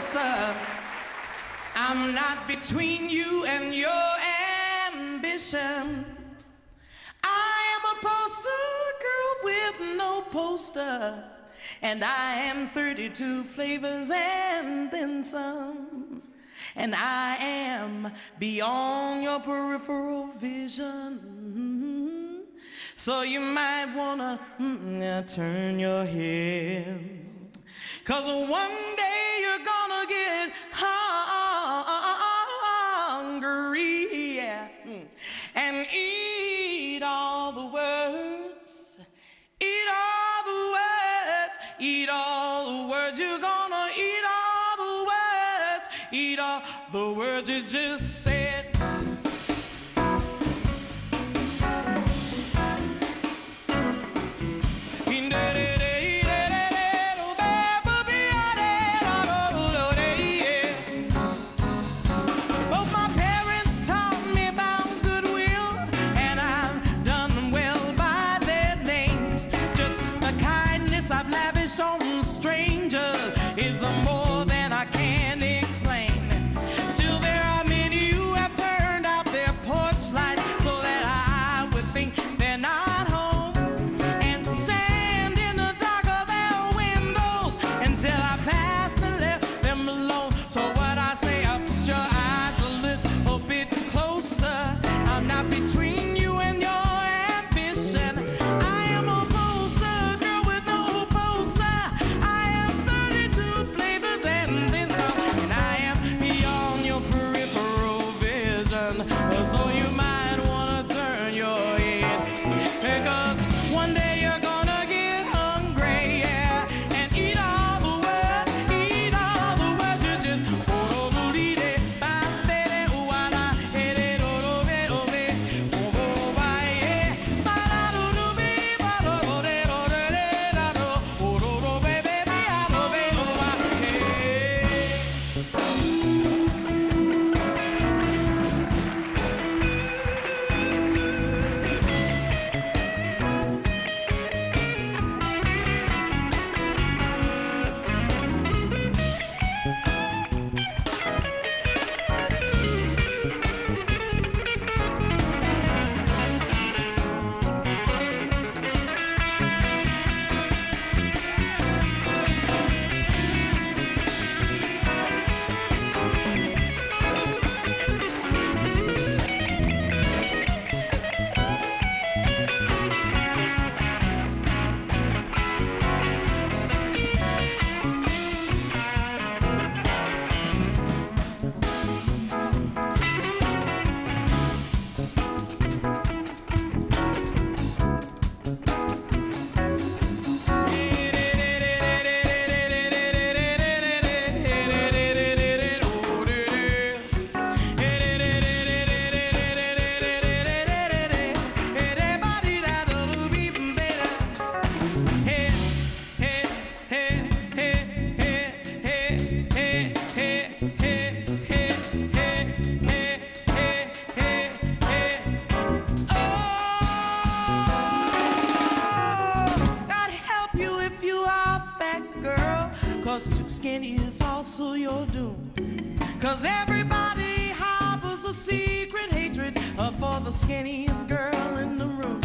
closer. I'm not between you and your ambition. I am a poster girl with no poster, and I am 32 flavors and then some. And I am beyond your peripheral vision. So you might wanna turn your head, 'cause one day you're gonna get hungry, yeah, and eat all the words, eat all the words, eat all the words. You're gonna eat all the words, eat all the words you just said. So you might wanna turn your head, because one day you're gonna get hungry, yeah, and eat all the words, eat all the words. You just Too skinny is also your doom. 'Cause everybody harbors a secret hatred for the skinniest girl in the room.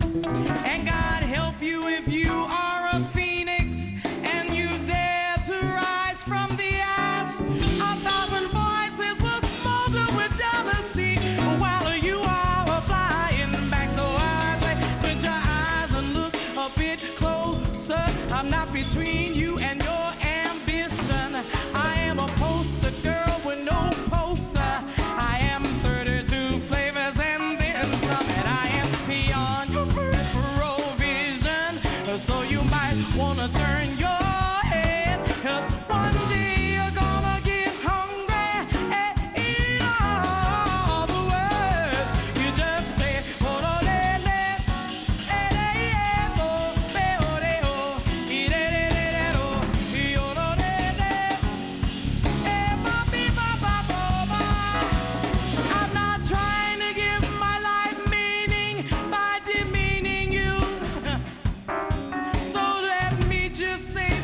And God help you if you are a phoenix and you dare to rise from the ash. 1,000 voices will smolder with jealousy while you are flying back. So I say, put your eyes and look a bit closer. I'm not between you and your I am a poster girl with no poster. I am 32 flavors and then some, and I am beyond your peripheral vision. So you might wanna turn your head, 'cause one day you're gonna get hungry and eat all the words you just said. Say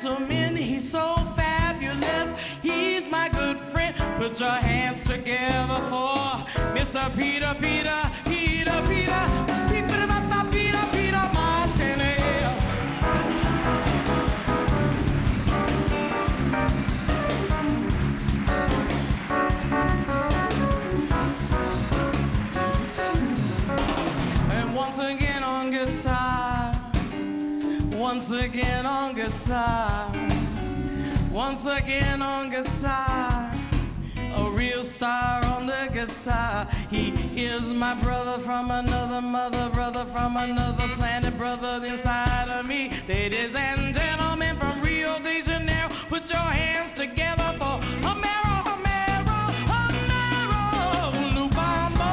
gentleman, he's so fabulous. He's my good friend. Put your hands together for Mr. Peter, Peter, Peter, Peter, Peter, Peter, Peter Martinelli. And once again on guitar, once again on guitar, once again on guitar, a real star on the guitar. He is my brother from another mother, brother from another planet, brother inside of me. Ladies and gentlemen from Rio de Janeiro, put your hands together for Homero, Homero, Homero, Lubambo.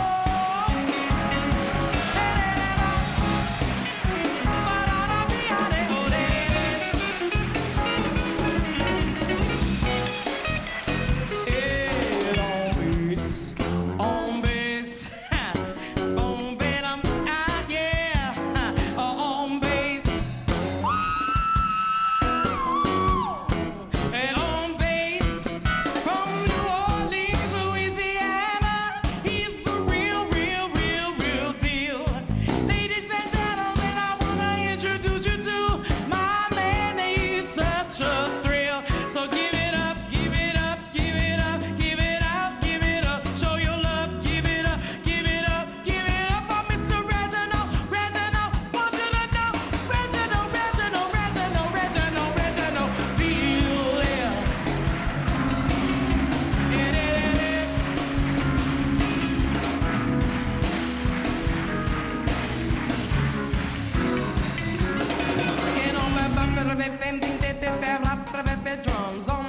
Drums on,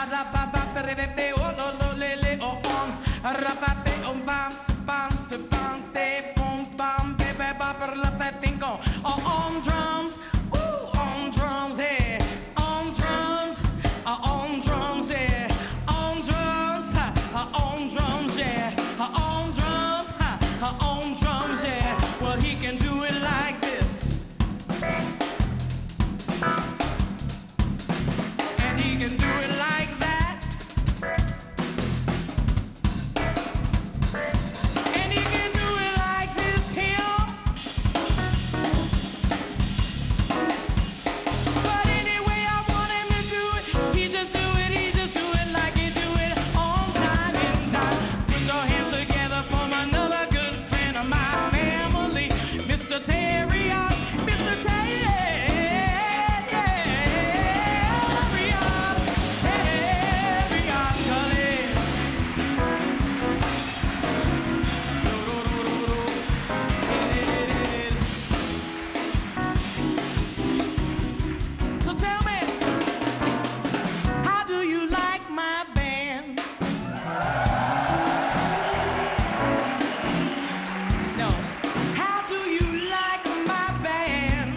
on drums, ooh, on drums, yeah, on drums, on drums, yeah, on drums, on drums, yeah, on drums, on drums, yeah. Well, he can do it like this, and he can do it like that, and he can do it like this here. But anyway, I want him to do it. He just do it like he do it on time in time. Put your hands together for another good friend of my family, Mr. Terry, Mr. Terry, So tell me, how do you like my band? No, how do you like my band?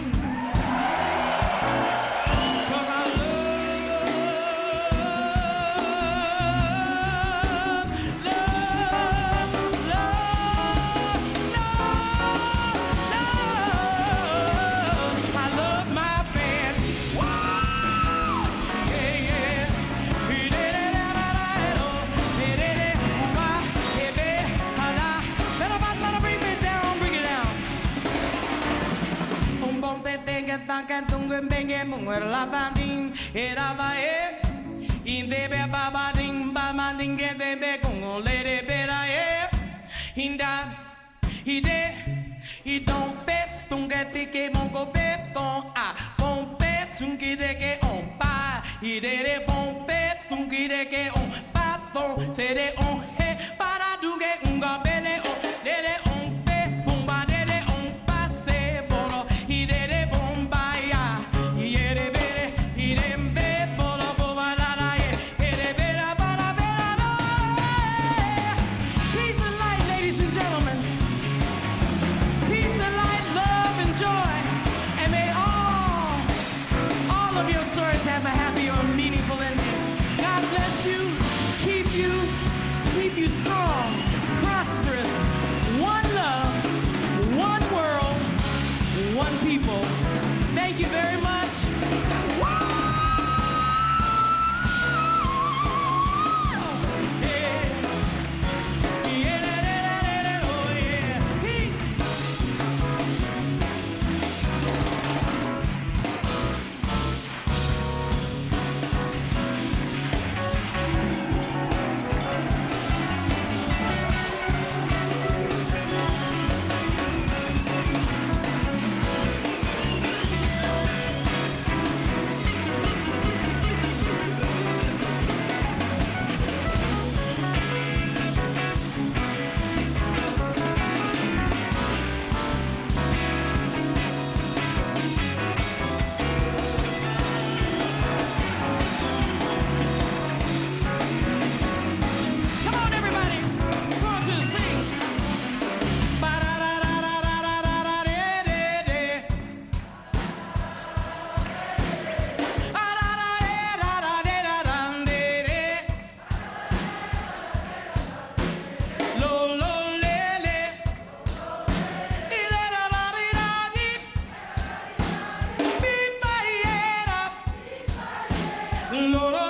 'Cause I love my band. Wow! Yeah, yeah. Better bring me down, bring it down. Bom te tenga tan cantunga benga munger la banding era ba in de be baba ding ba manding de be congo lady bera hinda ide I don't best tunga tike mongo beton a pompe tungi de que on pa ide de pompe tungi de que on paton se de on he para dunge unga bele o de on pe pumba de on passe bolo ide de bomba ya ide bere ide be bolo bova la la ide bera para bera. Peace and light, ladies and gentlemen. Peace and light, love and joy, and may all of your stories have a happy or meaningful ending. God bless you, keep you strong, prosperous. One love, one world, one people. Thank you very much. Wow! Lord,